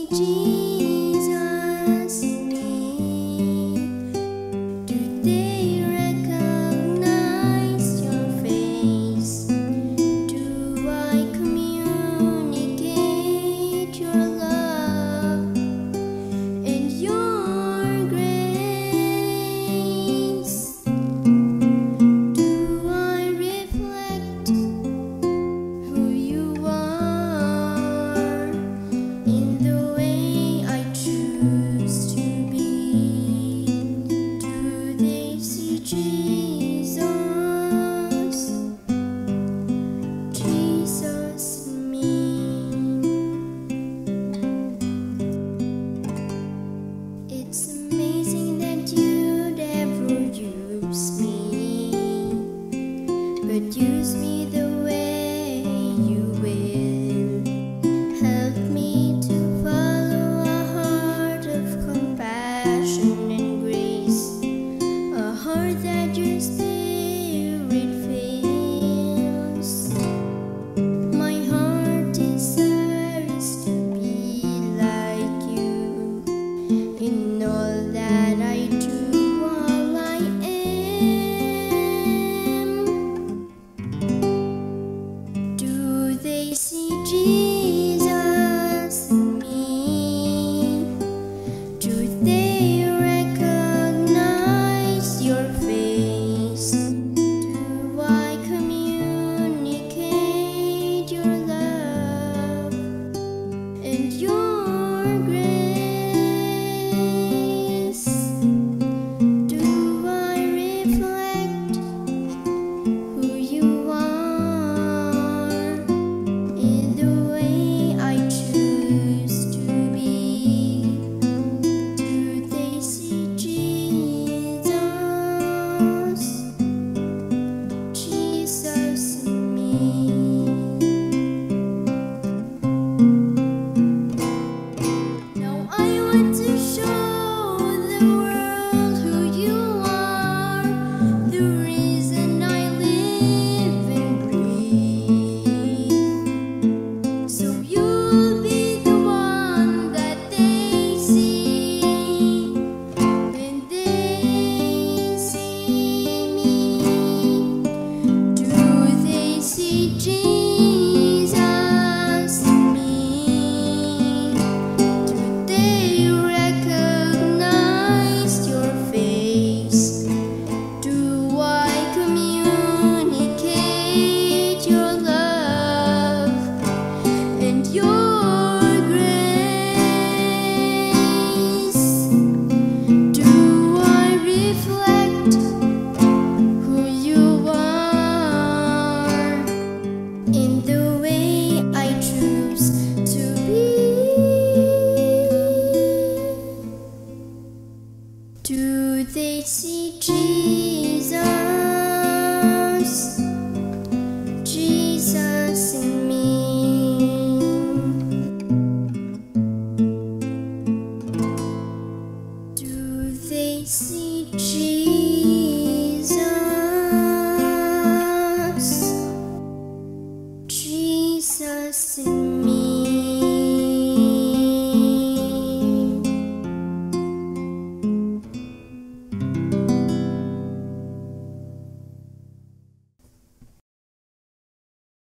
Jesus in me? Do they recognize your face? Do I communicate your love and your grace? Do I reflect who you are in the way I choose to be? Do they see Jesus, Jesus in me? It's amazing that you'd ever use me, but use me the way you will. Help me to follow a heart of compassion and grace, a heart that your spirit fills. My heart desires to be like you in all that I do, all I am. Do they see Jesus in me? Do they recognize your face? Do I communicate your love and your grace? Do I reflect who you are in the way I choose to be? Do they see Jesus, Jesus in me? Now I want to show the world who you are, the reason I live and breathe. So you'll be the one that they see when they see me. Do they see Jesus in me? Do they recognize your face? Do I communicate your love and your grace? Do I reflect who you are in the way I choose to be? Do they see Jesus, Jesus in me? Do they see Jesus, Jesus in me?